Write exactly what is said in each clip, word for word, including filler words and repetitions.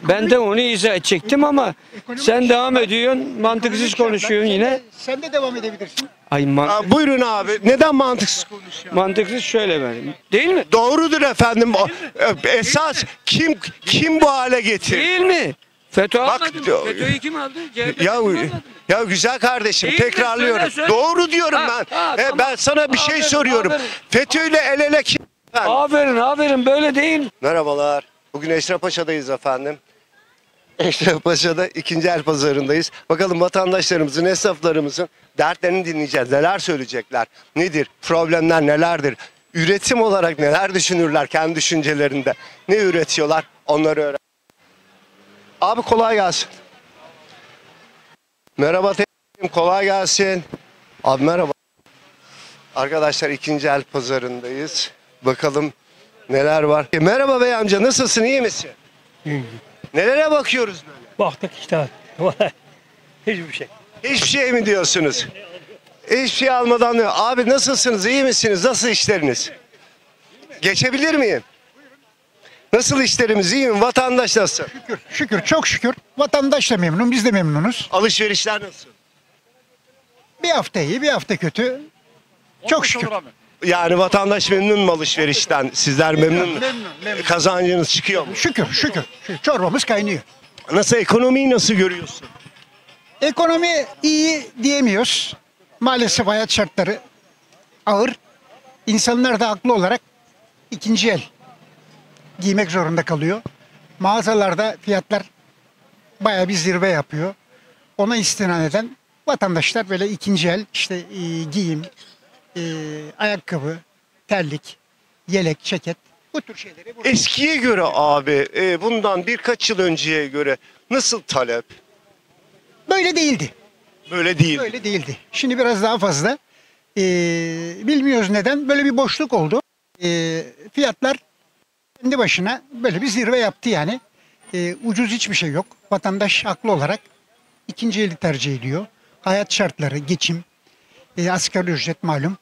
Ben de onu izah edecektim ama sen devam ediyorsun, mantıksız konuşuyorsun yine. Sen de devam edebilirsin. Ay man Aa, buyurun abi. Neden mantıksız konuşuyor? mantıksız şöyle benim. Değil mi? Doğrudur efendim. O- Esas kim kim bu hale getir? Değil mi? FETÖ Bak, almadı mı? diyor- FETÖ'yü kim aldı? C H P Ya kim almadı mı? ya güzel kardeşim, Değil mi? tekrarlıyorum. Söyle, söyle. Doğru diyorum Ha, ben. ha, E, tamam. ben sana bir şey Aferin, soruyorum. aferin. FETÖ ile el ele kim? Efendim? Aferin aferin böyle değil. Merhabalar. Bugün Eşrefpaşa'dayız efendim. Eşrefpaşa'da ikinci el pazarındayız. Bakalım vatandaşlarımızın, esnaflarımızın dertlerini dinleyeceğiz. Neler söyleyecekler? Nedir? Problemler nelerdir? Üretim olarak neler düşünürler kendi düşüncelerinde? Ne üretiyorlar? Onları öğren. Abi kolay gelsin. Merhaba teyzeciğim, kolay gelsin. Abi merhaba. Arkadaşlar ikinci el pazarındayız. Bakalım neler var. E, merhaba bey amca, nasılsın, iyi misin? Nelere bakıyoruz böyle? Baktık işte. Vallahi hiçbir şey. Hiçbir şey mi diyorsunuz? Hiçbir şey almadan diyor. Abi nasılsınız, iyi misiniz, nasıl işleriniz? Geçebilir miyim? Nasıl işlerimiz, iyi mi? Vatandaş nasıl? Şükür, şükür, çok şükür. Vatandaş da memnun, biz de memnunuz. Alışverişler nasıl? Bir hafta iyi, bir hafta kötü. Çok şükür. Yani vatandaş memnun mu alışverişten? Sizler memnun mu? Memnun, memnun. Kazancınız çıkıyor mu? Şükür, şükür. Şükür. Çorbamız kaynıyor. Nasıl, ekonomiyi nasıl görüyorsun? Ekonomi iyi diyemiyoruz. Maalesef hayat şartları ağır. İnsanlar da haklı olarak ikinci el giymek zorunda kalıyor. Mağazalarda fiyatlar bayağı bir zirve yapıyor. Ona istinaden vatandaşlar böyle ikinci el işte e, giyim, e, ayakkabı, terlik, yelek, ceket bu tür şeyleri burada. Eskiye göre abi, e, bundan birkaç yıl önceye göre nasıl talep? Böyle değildi. Böyle değil. Böyle değildi. Şimdi biraz daha fazla. Ee, bilmiyoruz neden. Böyle bir boşluk oldu. Ee, fiyatlar kendi başına böyle bir zirve yaptı yani. Ee, ucuz hiçbir şey yok. Vatandaş haklı olarak ikinci eli tercih ediyor. Hayat şartları, geçim, e, asgari ücret malum.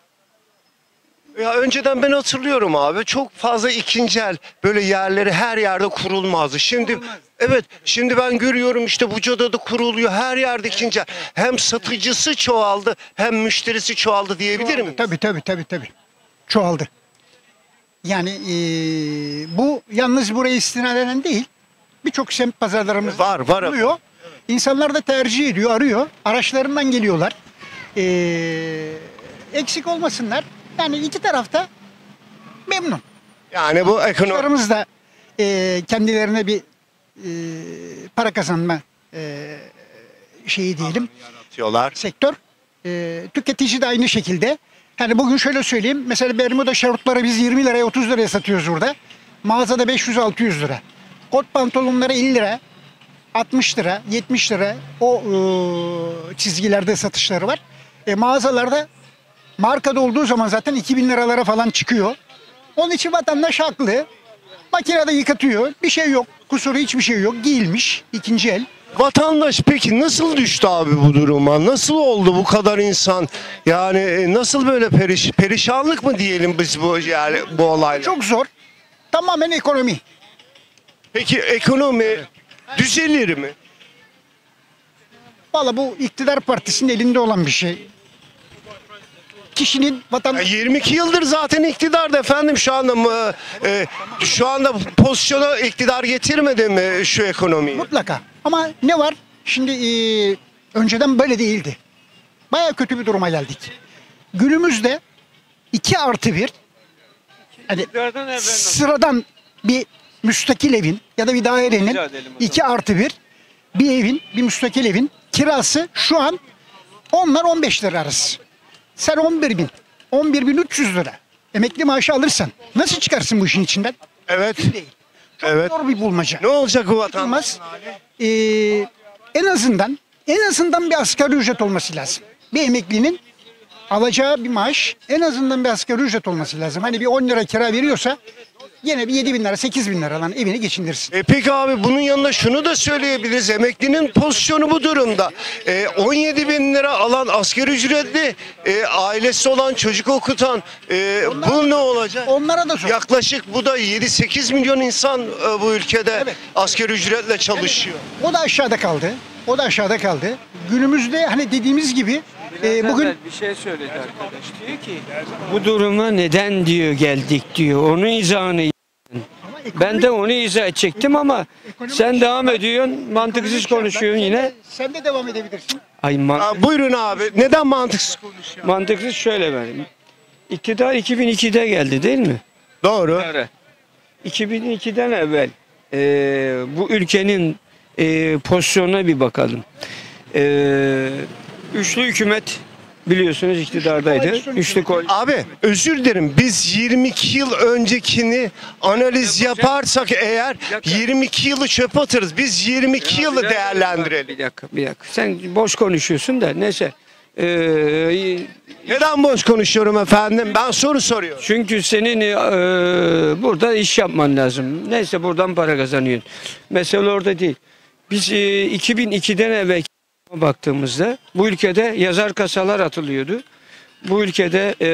Ya önceden ben hatırlıyorum abi, çok fazla ikinci el böyle yerleri her yerde kurulmazdı. Şimdi evet, şimdi ben görüyorum işte Buca'da da kuruluyor, her yerde ikinci el. Hem satıcısı çoğaldı hem müşterisi çoğaldı diyebilir miyim? Tabii tabii tabii tabii. Çoğaldı. Yani e, bu yalnız buraya istinaden değil. Birçok semt pazarlarımız Var, var. oluyor. İnsanlar da tercih ediyor, arıyor. Araçlarından geliyorlar. Ee, eksik olmasınlar. Yani iki tarafta memnun. Yani bu ekonomi... Çocuklarımız da e, kendilerine bir e, para kazanma e, şeyi diyelim. Yaratıyorlar. Sektör. E, tüketici de aynı şekilde. Yani bugün şöyle söyleyeyim. Mesela Bermuda şortları biz yirmi liraya otuz liraya satıyoruz burada. Mağazada beş yüz altı yüz lira. Kot pantolonları elli lira. altmış lira, yetmiş lira o e, çizgilerde satışları var. E, mağazalarda markada olduğu zaman zaten iki bin liralara falan çıkıyor. Onun için vatandaş haklı. Makinede yıkatıyor. Bir şey yok. Kusuru hiçbir şey yok. Giyilmiş. İkinci el. Vatandaş peki nasıl düştü abi bu duruma? Nasıl oldu bu kadar insan? Yani e, nasıl böyle periş, perişanlık mı diyelim biz bu yani bu olayla? Çok zor. Tamamen ekonomi. Peki ekonomi düzelir mi? Valla bu iktidar partisinin elinde olan bir şey. Kişinin Ya vatandaş... yirmi iki yıldır zaten iktidarda efendim, şu anda mı e, şu anda pozisyona iktidar getirmedi mi şu ekonomiyi? Mutlaka. Ama ne var? Şimdi e, önceden böyle değildi. Baya kötü bir duruma geldik. Günümüzde iki artı bir hani sıradan bir müstakil evin ya da bir dairenin iki artı bir bir evin, bir müstakil evin kirası şu an onlar on beş lira arası. Sen on bir bin, on bir bin üç yüz lira emekli maaşı alırsan nasıl çıkarsın bu işin içinden? Evet. Değil. Çok Evet. zor bir bulmaca. Ne olacak bu vatandaş? Olmaz. Ee, en azından en azından bir asgari ücret olması lazım. Bir emeklinin alacağı bir maaş en azından bir asgari ücret olması lazım. Hani bir on lira kira veriyorsa yine bir yedi bin lira sekiz bin lira lan evini geçindirsin. E peki abi bunun yanında şunu da söyleyebiliriz. Emeklinin pozisyonu bu durumda. E, on yedi bin lira alan asgari ücretli, e, ailesi olan çocuk okutan, e, bu ne olacak? Onlara da sor. Yaklaşık bu da yedi sekiz milyon insan e, bu ülkede Evet. asgari ücretle çalışıyor. O da aşağıda kaldı. O da aşağıda kaldı. Günümüzde hani dediğimiz gibi e, bugün bir şey söyledi arkadaş. Diyor ki bu duruma neden diyor geldik diyor. Onun izahını ben de onu izah edecektim ama sen devam ediyorsun, mantıksız konuşuyorsun yine. Sen de devam edebilirsin. Ay man- Aa, buyurun abi. Neden mantıksız konuşuyor? mantıksız şöyle benim. İktidar iki bin ikide geldi değil mi? Doğru. Evet. iki bin ikiden evvel e, bu ülkenin e, pozisyonuna bir bakalım. E, üçlü hükümet biliyorsunuz iktidardaydı. Üçlü koalisyon. Abi özür dilerim, biz yirmi iki yıl öncekini analiz yaparsak eğer yirmi iki yılı çöpe atarız. Biz yirmi iki yılı Bir değerlendirelim. dakika, bir dakika. Sen boş konuşuyorsun da neyse. Ee, Neden boş konuşuyorum efendim? Ben soru soruyorum. çünkü senin e, burada iş yapman lazım. Neyse buradan para kazanıyorsun. Mesele orada değil. Biz e, iki bin ikiden evvel baktığımızda bu ülkede yazar kasalar atılıyordu. Bu ülkede e,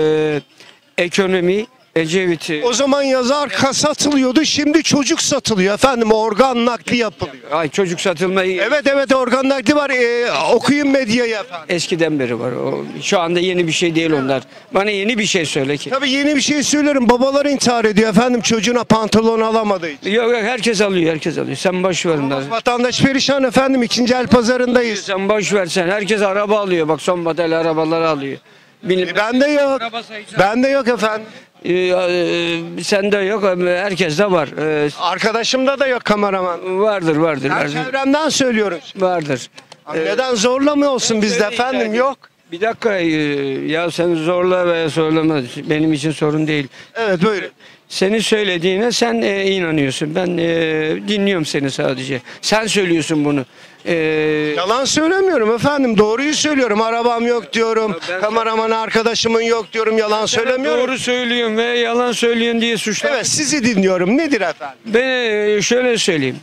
ekonomi Ecevit'i O zaman yazar kas satılıyordu, şimdi çocuk satılıyor efendim, organ nakli yapılıyor. ay çocuk satılmayı Evet evet, organ nakli var. Ee, okuyun medyayı efendim. eskiden beri var. O, şu anda yeni bir şey değil onlar. Bana yeni bir şey söyle ki. Tabii yeni bir şey söylüyorum. Babalar intihar ediyor efendim çocuğuna pantolon alamadığı için. Yok yok herkes alıyor, herkes alıyor. Sen boş ver onları. Vatandaş perişan efendim. İkinci el pazarındayız. Sen boş ver sen. Herkes araba alıyor. Bak son model arabaları alıyor. Bilim, E, bende yok. Bende yok efendim. Ee, e, sende yok ama herkeste var. Ee, Arkadaşımda da yok kameraman. vardır vardır Ben vardır. çevremden söylüyorum. vardır. Abi neden zorlama olsun bizde efendim, yok. Bir dakika e, ya sen zorla veya zorlama benim için sorun değil. Evet buyurun. Senin söylediğine sen e, inanıyorsun. Ben e, dinliyorum seni sadece. Sen söylüyorsun bunu. E, Yalan söylemiyorum efendim. Doğruyu söylüyorum. Arabam yok diyorum. Ben- Kameraman arkadaşımın yok diyorum. Yalan söylemiyorum. Doğru söylüyorsun ve yalan söylüyorsun diye suçlar. Evet, sizi dinliyorum. Nedir efendim? Ben e, şöyle söyleyeyim.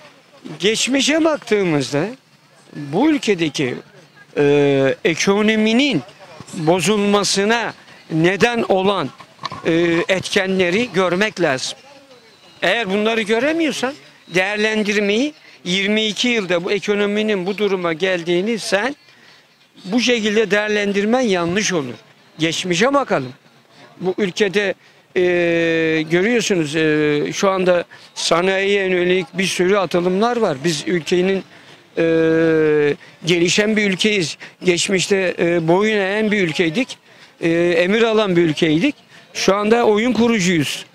Geçmişe baktığımızda bu ülkedeki e, ekonominin bozulmasına neden olan e, etkenleri görmek lazım. Eğer bunları göremiyorsan değerlendirmeyi yirmi iki yılda bu ekonominin bu duruma geldiğini sen bu şekilde değerlendirmen yanlış olur. Geçmişe bakalım. Bu ülkede e, görüyorsunuz e, şu anda sanayiye yönelik bir sürü atılımlar var. Biz ülkenin e, gelişen bir ülkeyiz. Geçmişte e, boyun eğen bir ülkeydik. E, emir alan bir ülkeydik. Şu anda oyun kurucuyuz.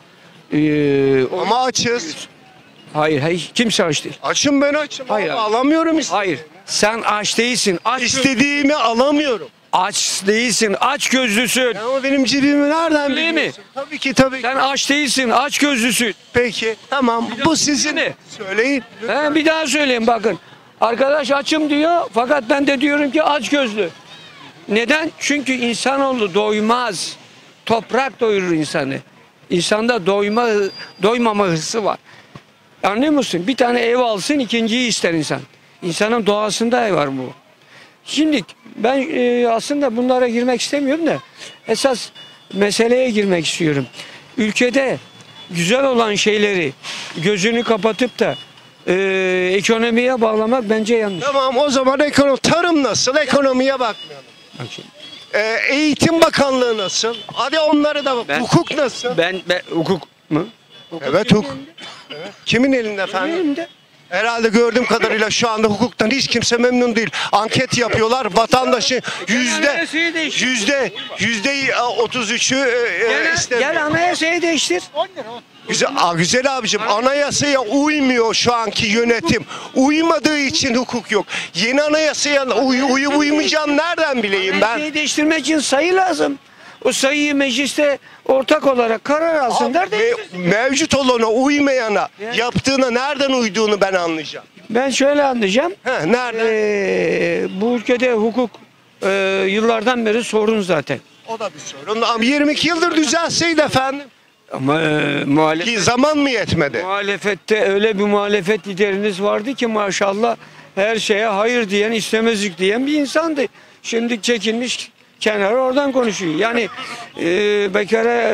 E, o- Ama açız. hayır hayır kimse aç değil. Açım, ben açım. Hayır. Ama alamıyorum işte. Hayır sen aç değilsin. Aç, İstediğimi alamıyorum. aç değilsin. Aç gözlüsün. Ama benim cebimi nereden Öyle mi? biliyorsun? Tabii ki tabii ki. Sen aç değilsin. Aç gözlüsün. Peki tamam, bu sizin. mi? Söyleyin. He, bir daha söyleyeyim bakın. Arkadaş açım diyor fakat ben de diyorum ki aç gözlü. Neden? Çünkü insanoğlu doymaz. Toprak doyurur insanı. İnsanda doyma, doymama hırsı var. Anlıyor musun? Bir tane ev alsın ikinciyi ister insan. İnsanın doğasında var bu. Şimdi ben e, aslında bunlara girmek istemiyorum da esas meseleye girmek istiyorum. Ülkede güzel olan şeyleri gözünü kapatıp da e, ekonomiye bağlamak bence yanlış. Tamam, o zaman ekonomi, tarım nasıl? Ekonomiye bakmayalım. Bak şimdi, Ee, Eğitim Bakanlığı nasıl? Hadi onları da bak. Ben- Hukuk nasıl? ben, ben hukuk mu? Evet, hukuk. Kimin elinde efendim? Elimde. Herhalde gördüğüm kadarıyla şu anda hukuktan hiç kimse memnun değil. Anket yapıyorlar. Vatandaşı yüzde anayasayı değiştir. yüzde yüzde otuz üçü e, Gel, istemiyor. gel anayasayı değiştir. Güzel, aa, güzel abicim, anayasaya uymuyor şu anki yönetim. Uymadığı için hukuk yok. Yeni anayasaya uy, uyup uymayacağım nereden bileyim ben? Anayasayı değiştirmek için sayı lazım. O sayıyı mecliste ortak olarak karar alsınlar Me- değiştirsin. mevcut olana uymayana yaptığına nereden uyduğunu ben anlayacağım. Ben şöyle anlayacağım. Heh, nereden? Ee, bu ülkede hukuk e, yıllardan beri sorun zaten. O da bir sorun. Ama yirmi iki yıldır düzelseydi efendim. Ama e, muhalefet, Ki zaman mı yetmedi? muhalefette öyle bir muhalefet lideriniz vardı ki maşallah her şeye hayır diyen, istemezlik diyen bir insandı. Şimdi çekilmiş kenara oradan konuşuyor. Yani e, bekara e,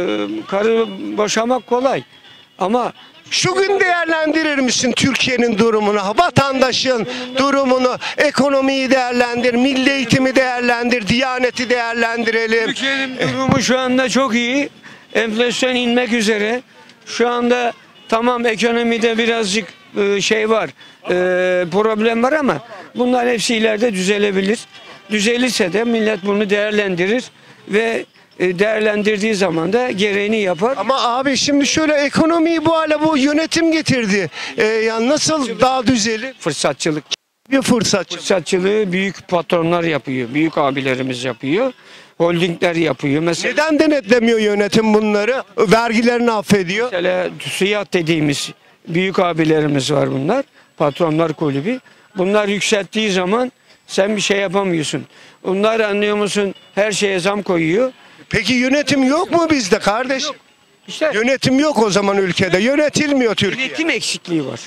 karı boşamak kolay. Ama Şu gün değerlendirir misin Türkiye'nin durumunu, vatandaşın durumunu, ekonomiyi değerlendir, milli eğitimi değerlendir, diyaneti değerlendirelim. Türkiye'nin durumu şu anda çok iyi. Enflasyon inmek üzere. Şu anda tamam ekonomide birazcık e, şey var, e, problem var ama bunlar hepsi ileride düzelebilir. Düzelirse de millet bunu değerlendirir ve e, değerlendirdiği zaman da gereğini yapar. Ama abi şimdi şöyle ekonomiyi bu hale bu yönetim getirdi. Ee, yani nasıl daha düzelir? Fırsatçılık. Bir fırsatçı. Fırsatçılığı büyük patronlar yapıyor, büyük abilerimiz yapıyor, holdingler yapıyor. Mesela, Neden denetlemiyor yönetim bunları? Vergilerini affediyor. mesela TÜSİAD dediğimiz büyük abilerimiz var bunlar, patronlar kulübü. Bunlar yükselttiği zaman sen bir şey yapamıyorsun. Bunlar anlıyor musun her şeye zam koyuyor. Peki yönetim yok mu bizde kardeş? İşte Yönetim yok o zaman ülkede. Yönetilmiyor Türkiye. denetim eksikliği var.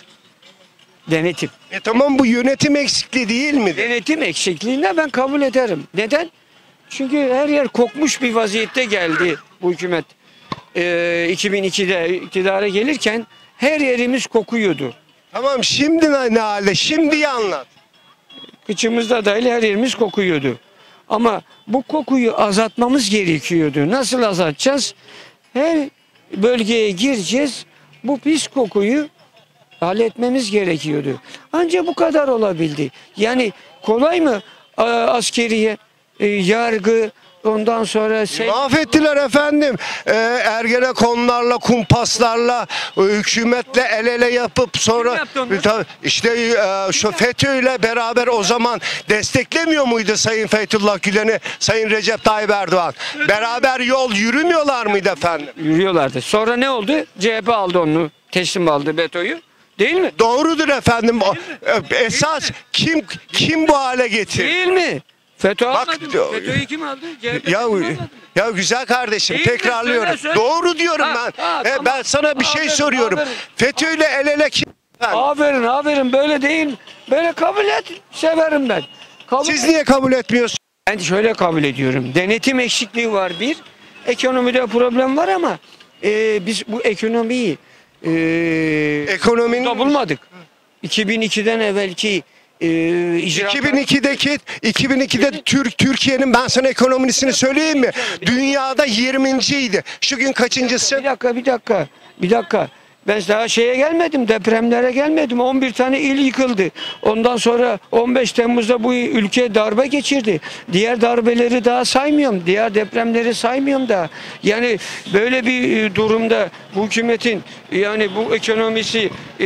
Denetim. E tamam bu yönetim eksikliği değil mi? Denetim eksikliğini ben kabul ederim. Neden? Çünkü her yer kokmuş bir vaziyette geldi bu hükümet. Ee, iki bin ikide iktidara gelirken her yerimiz kokuyordu. Tamam şimdi ne, ne halde? Şimdiyi anlat. Kıçımızda dahil her yerimiz kokuyordu. Ama bu kokuyu azaltmamız gerekiyordu. Nasıl azaltacağız? Her bölgeye gireceğiz. Bu pis kokuyu halletmemiz gerekiyordu. Ancak bu kadar olabildi. Yani kolay mı a- askeriye, e, yargı, ondan sonra şey... Mahvettiler efendim. Ee, Ergenekonlarla, kumpaslarla, e, hükümetle el ele yapıp sonra Kim yaptı onları? Ta- işte e, şu FETÖ'yle beraber o zaman desteklemiyor muydu Sayın Fethullah Gülen'i, Sayın Recep Tayyip Erdoğan? Beraber yol yürümüyorlar mıydı efendim? Yürüyorlardı. Sonra ne oldu? C H P aldı onu, teslim aldı BETÖ'yü. Değil mi? Doğrudur efendim. O- e, Esas kim kim bu hale getirdi? Değil mi? FETÖ Bak, almadı mı? diyor- FETÖ'yü kim aldı? C H P Ya kim almadı mı? ya güzel kardeşim Değil mi? tekrarlıyorum. Söyle, söyle. Doğru diyorum Ha, ben. ha, E, tamam. Ben sana bir şey Aferin, soruyorum. aferin. FETÖ'yle el ele kim? efendim? Aferin aferin böyle değil. Böyle kabul et. Severim ben. Kabul Siz et. niye kabul etmiyorsunuz? Ben şöyle kabul ediyorum. Denetim eksikliği var bir. Ekonomide problem var ama e, biz bu ekonomiyi e, Ekonominin da bulmadık. iki bin ikiden evvelki e, icraat... iki bin ikideki iki bin ikide Türk Türkiye'nin ben sana ekonomisini söyleyeyim mi? Dünyada yirminciydi. Şu gün Bir kaçıncısı? dakika bir dakika bir dakika. Ben daha şeye gelmedim, depremlere gelmedim. on bir tane il yıkıldı. Ondan sonra on beş Temmuz'da bu ülke darbe geçirdi. Diğer darbeleri daha saymıyorum. Diğer depremleri saymıyorum da. Yani böyle bir e, durumda bu hükümetin yani bu ekonomisi e,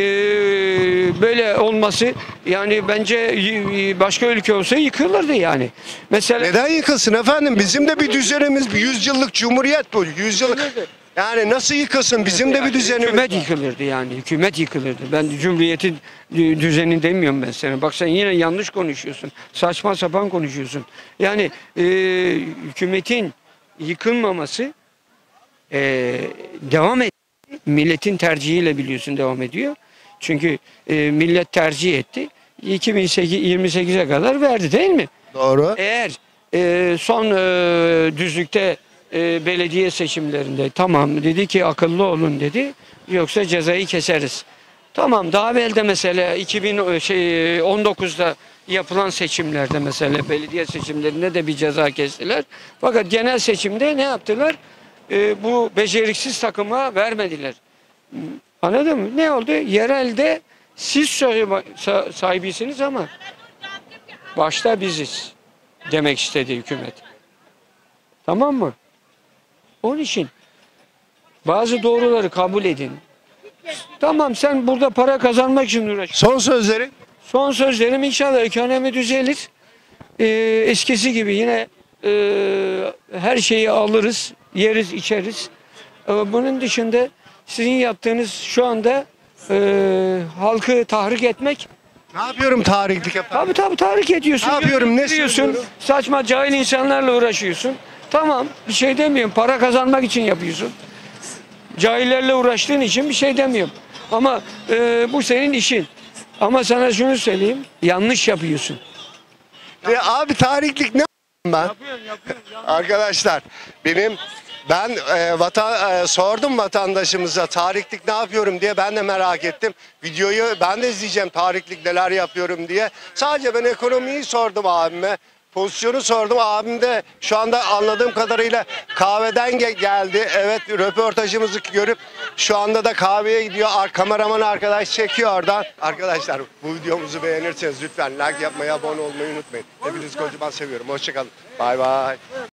böyle olması yani bence e, başka ülke olsa yıkılırdı yani. Mesela Neden yıkılsın efendim? Bizim de bir düzenimiz, bir yüzyıllık cumhuriyet bu. Yüzyıllık. Yani nasıl yıkılsın? Bizim de bir düzenimiz hükümet var. yıkılırdı yani. Hükümet yıkılırdı. Ben Cumhuriyet'in dü- düzeni demiyorum ben sana. Bak sen yine yanlış konuşuyorsun. Saçma sapan konuşuyorsun. Yani e, hükümetin yıkılmaması e, devam et. Milletin tercihiyle biliyorsun devam ediyor. Çünkü e, millet tercih etti. iki bin yirmi sekize kadar verdi değil mi? Doğru. Eğer e, son e, düzlükte e, belediye seçimlerinde tamam dedi ki akıllı olun dedi yoksa cezayı keseriz. Tamam daha evvel de mesela iki bin on dokuzda yapılan seçimlerde mesela belediye seçimlerinde de bir ceza kestiler. Fakat genel seçimde ne yaptılar? E, bu beceriksiz takıma vermediler. Anladın mı? Ne oldu? Yerelde siz sa- sahibisiniz ama başta biziz demek istedi hükümet. Tamam mı? Onun için bazı doğruları kabul edin. Tamam sen burada para kazanmak için uğraşıyorsun. Son sözleri. Son sözlerim inşallah ekonomi düzelir. Ee, eskisi gibi yine e, her şeyi alırız, yeriz, içeriz. Ee, bunun dışında sizin yaptığınız şu anda e, halkı tahrik etmek. Ne yapıyorum tarihlik efendim? Tabii tabii tahrik ediyorsun. Ne yapıyorum, ne Diyorsun, söylüyorum? saçma cahil insanlarla uğraşıyorsun. Tamam bir şey demiyorum. Para kazanmak için yapıyorsun. Cahillerle uğraştığın için bir şey demiyorum. Ama e, bu senin işin. Ama sana şunu söyleyeyim, yanlış yapıyorsun. E, abi tarihlik ne ben? Arkadaşlar benim ben e, vatan, e, sordum vatandaşımıza tarihlik ne yapıyorum diye, ben de merak ettim. Videoyu ben de izleyeceğim, tarihlik neler yapıyorum diye. Sadece ben ekonomiyi sordum abime. Pozisyonu sordum. Abim de şu anda anladığım kadarıyla kahveden ge- geldi. Evet, röportajımızı görüp şu anda da kahveye gidiyor. Ar- kameraman arkadaş çekiyor oradan. Arkadaşlar bu videomuzu beğenirseniz lütfen like yapmayı, abone olmayı unutmayın. Hepinizi kocaman seviyorum. Hoşçakalın. Bay bay.